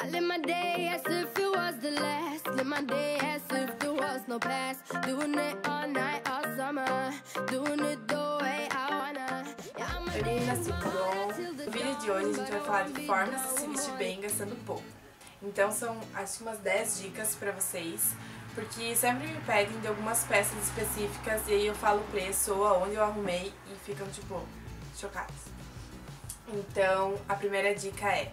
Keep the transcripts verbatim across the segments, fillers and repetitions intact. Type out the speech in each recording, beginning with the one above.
I live my day as if it was the last. Live my day as if there was no past. Doing it all night, all summer. Doing it the way I wanna. Oi meninas, tudo bom? No vídeo de hoje a gente vai falar de formas de se vestir bem gastando pouco. Então são acho que umas dez dicas pra vocês, porque sempre me pedem de algumas peças específicas e aí eu falo o preço ou aonde eu arrumei e ficam tipo chocadas. Então a primeira dica é: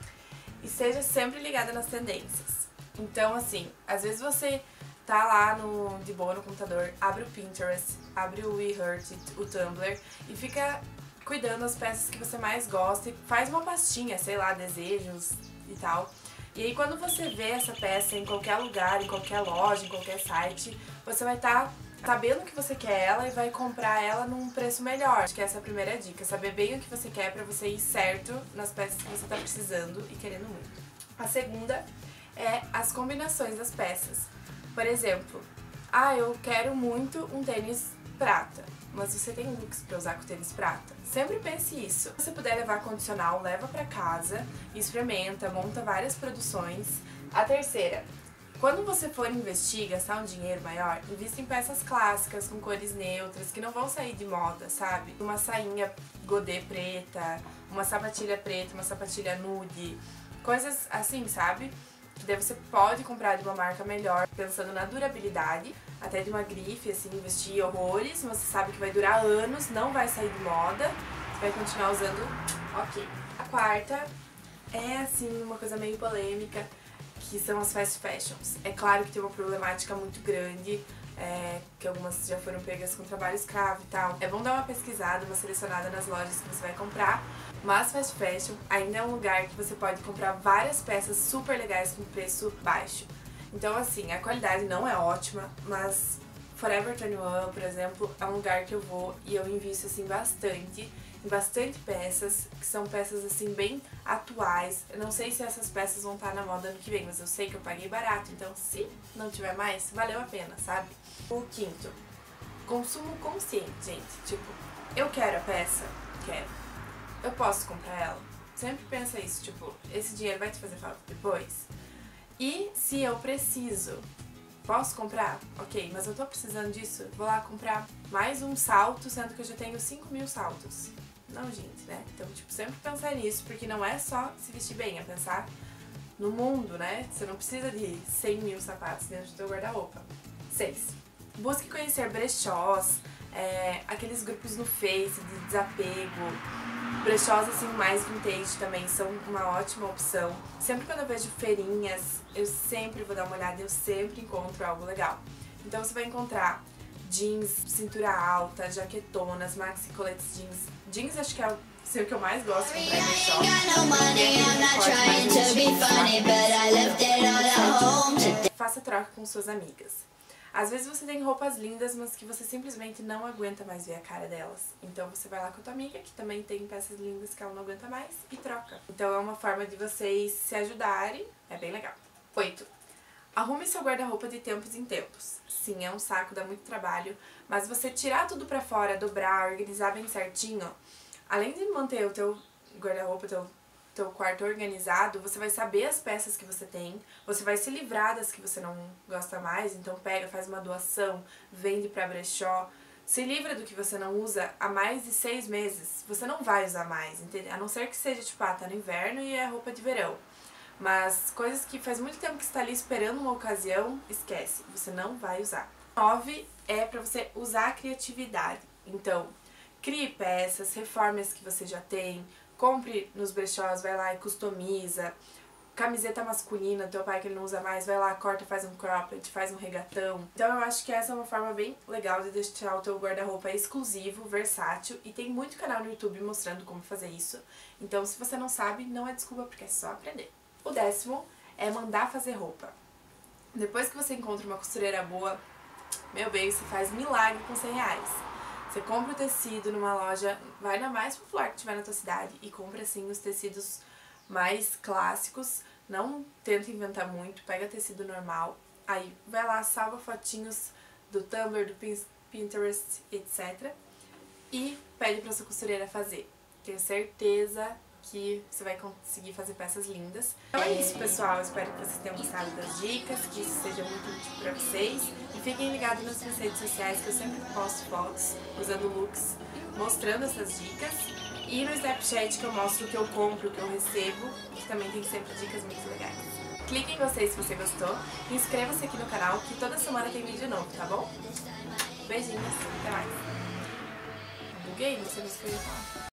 esteja sempre ligada nas tendências. Então assim, às vezes você tá lá no, de boa no computador, abre o Pinterest, abre o WeHeart, o Tumblr e fica cuidando das peças que você mais gosta e faz uma pastinha, sei lá, desejos e tal. E aí quando você vê essa peça em qualquer lugar, em qualquer loja, em qualquer site, você vai estar tá sabendo que você quer ela e vai comprar ela num preço melhor. Acho que essa é a primeira dica, saber bem o que você quer pra você ir certo nas peças que você tá precisando e querendo muito. A segunda é as combinações das peças. Por exemplo, ah, eu quero muito um tênis prata, mas você tem looks pra usar com tênis prata. Sempre pense isso. Se você puder levar condicional, leva pra casa, experimenta, monta várias produções. A terceira, quando você for investir, gastar um dinheiro maior, invista em peças clássicas, com cores neutras, que não vão sair de moda, sabe? Uma sainha godê preta, uma sapatilha preta, uma sapatilha nude, coisas assim, sabe? Que daí você pode comprar de uma marca melhor, pensando na durabilidade, até de uma grife, assim, investir horrores, você sabe que vai durar anos, não vai sair de moda, você vai continuar usando, ok. A quarta é, assim, uma coisa meio polêmica, que são as fast fashions. É claro que tem uma problemática muito grande, é, que algumas já foram pegas com trabalho escravo e tal. É bom dar uma pesquisada, uma selecionada nas lojas que você vai comprar, mas fast fashion ainda é um lugar que você pode comprar várias peças super legais com preço baixo. Então assim, a qualidade não é ótima, mas Forever vinte e um, por exemplo, é um lugar que eu vou e eu invisto assim bastante, em bastante peças, que são peças assim bem atuais. Eu não sei se essas peças vão estar na moda ano que vem, mas eu sei que eu paguei barato, então se não tiver mais, valeu a pena, sabe? O quinto, consumo consciente, gente. Tipo, eu quero a peça? Quero. Eu posso comprar ela? Sempre pensa isso, tipo, esse dinheiro vai te fazer falta depois? E se eu preciso? Posso comprar? Ok, mas eu tô precisando disso? Vou lá comprar mais um salto, sendo que eu já tenho cinco mil saltos. Não, gente, né? Então, tipo, sempre pensar nisso, porque não é só se vestir bem, é pensar no mundo, né? Você não precisa de cem mil sapatos dentro do seu guarda-roupa. seis. Busque conhecer brechós, é, aqueles grupos no Face de desapego. Brechós assim mais vintage também são uma ótima opção. Sempre quando eu vejo feirinhas, eu sempre vou dar uma olhada e eu sempre encontro algo legal. Então você vai encontrar jeans, cintura alta, jaquetonas, maxi coletes jeans. Jeans acho que é o sei, o que eu mais gosto de comprar em brechó. Faça troca com suas amigas. Às vezes você tem roupas lindas, mas que você simplesmente não aguenta mais ver a cara delas. Então você vai lá com a tua amiga, que também tem peças lindas que ela não aguenta mais, e troca. Então é uma forma de vocês se ajudarem, é bem legal. oito. Arrume seu guarda-roupa de tempos em tempos. Sim, é um saco, dá muito trabalho, mas você tirar tudo pra fora, dobrar, organizar bem certinho, além de manter o teu guarda-roupa, teu teu quarto organizado, você vai saber as peças que você tem, você vai se livrar das que você não gosta mais, então pega, faz uma doação, vende pra brechó, se livra do que você não usa há mais de seis meses, você não vai usar mais, entende? A não ser que seja tipo, ah, tá no inverno e é roupa de verão. Mas coisas que faz muito tempo que você está ali esperando uma ocasião, esquece, você não vai usar. nove é pra você usar a criatividade, então crie peças, reforme as que você já tem, compre nos brechós, vai lá e customiza. Camiseta masculina, teu pai que ele não usa mais, vai lá, corta, faz um cropped, faz um regatão. Então eu acho que essa é uma forma bem legal de deixar o teu guarda-roupa exclusivo, versátil, e tem muito canal no YouTube mostrando como fazer isso. Então se você não sabe, não é desculpa, porque é só aprender. O décimo é mandar fazer roupa. Depois que você encontra uma costureira boa, meu bem, você faz milagre com cem reais. Você compra o tecido numa loja, vai na mais popular que tiver na tua cidade e compra assim os tecidos mais clássicos, não tenta inventar muito, pega tecido normal, aí vai lá, salva fotinhos do Tumblr, do Pinterest, etcétera. E pede pra sua costureira fazer. Tenho certeza que você vai conseguir fazer peças lindas. Então é isso, pessoal. Eu espero que vocês tenham gostado das dicas, que isso seja muito útil pra vocês. E fiquem ligados nas minhas redes sociais, que eu sempre posto fotos usando looks, mostrando essas dicas. E no Snapchat, que eu mostro o que eu compro, o que eu recebo, que também tem sempre dicas muito legais. Clique em gostei se você gostou. E inscreva-se aqui no canal, que toda semana tem vídeo novo, tá bom? Beijinhos, até mais. Buguei, não sei se foi falar.